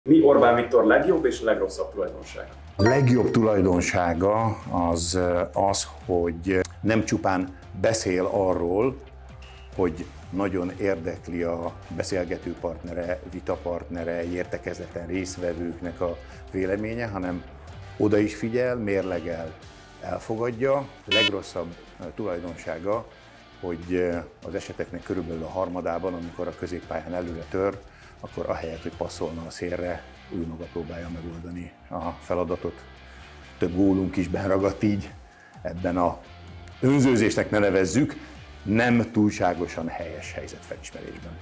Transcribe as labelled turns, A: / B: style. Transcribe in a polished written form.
A: Mi Orbán Viktor legjobb és legrosszabb tulajdonsága?
B: A legjobb tulajdonsága az, hogy nem csupán beszél arról, hogy nagyon érdekli a beszélgető partnere, vitapartnere, értekezleten résztvevőknek a véleménye, hanem oda is figyel, mérlegel, elfogadja. A legrosszabb tulajdonsága, hogy az eseteknek körülbelül a harmadában, amikor a középpályán előre tör, akkor ahelyett, hogy passzolna a szélre, ő maga próbálja megoldani a feladatot. Több gólunk is benragadt így, ebben a önzőzésnek ne nevezzük, nem túlságosan helyes helyzetfelismerésben.